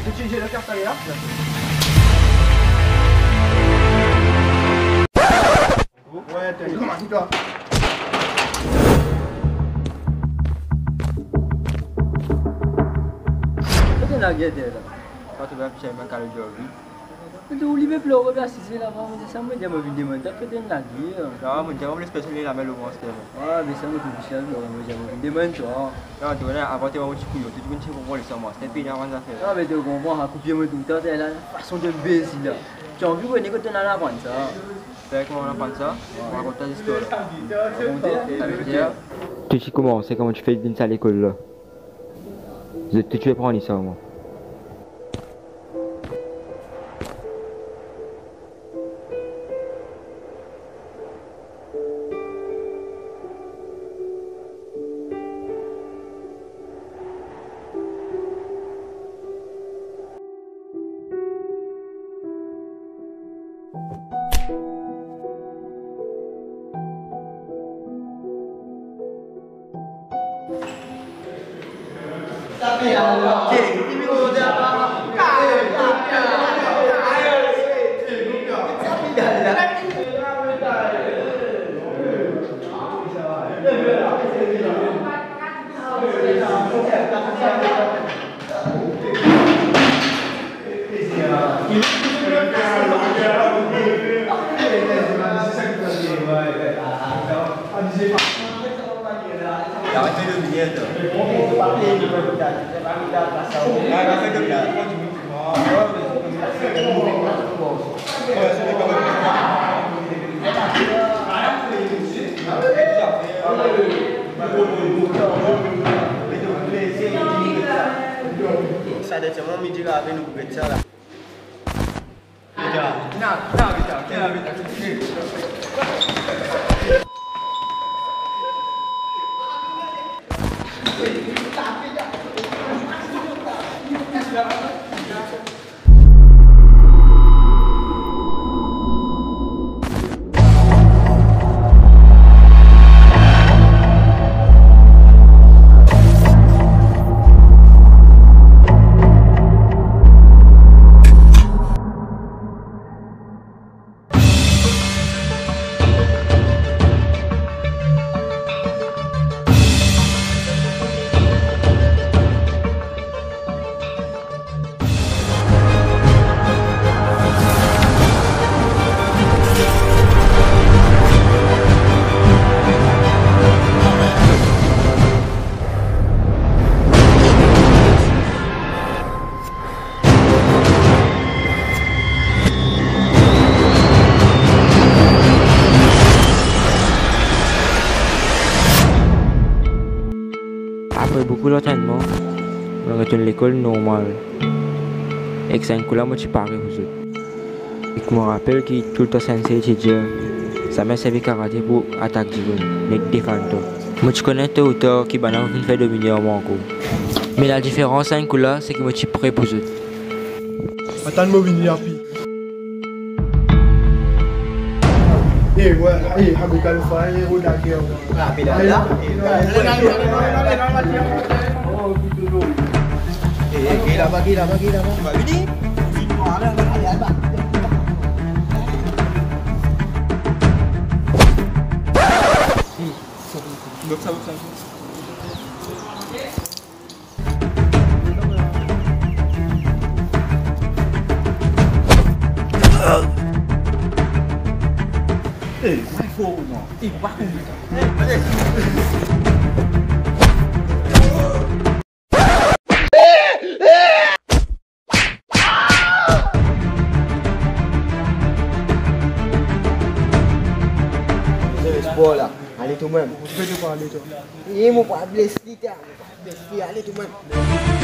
Tu j'ai le carte à là. Ouais, t'es comment toi? Tu n'as guère là. Quand tu vas chez ma carrière de tu oublies plus le gars si c'est là-bas, mais ça me dit ma vidéo maintenant que tu n'as guère. Ah, mais tu vas me spécialiser la même le monster. Ah, mais ça me dit que c'est là, mais j'ai ma vidéo maintenant. Non, tu vois là, avant tu vas au chikou, tu vas chez pour le savoir, c'est puis avant ça fait. Ah, mais tu comprends, à couper mon tout temps, c'est la façon de baiser là. Tu as envie de que tu n'as pas ça. C'est comment on apprend ça? On raconte ta histoire. Tu sais comment, c'est comment tu fais une salle à l'école là. Tu vas prendre ça moi. Ça de cuma midi lah ben nous beca lah. Après beaucoup d'entraînement, on retourne à l'école normale. Et que c'est un coup là, moi je parle aux autres. Et que je me rappelle que tout le temps sensei étudiant, ça m'a servi karaté pour attaquer les défendre. Moi je connais tout auteur qui va nous faire dominer en manque. Mais la différence c'est un coup là, c'est que moi je suis prêt pour eux. Attends-moi venir puis. Eh ouais, eh, habis kalau saya udah kira. Ah, beda lah. Eh, gila bagi. Coba ini. Sabar. Eh, vai fogo, mano. Ih, vai comigo. Bola, allez tout de même. Tu fais de quoi, allez toi? Il m'a pas blessé, allez tout de même.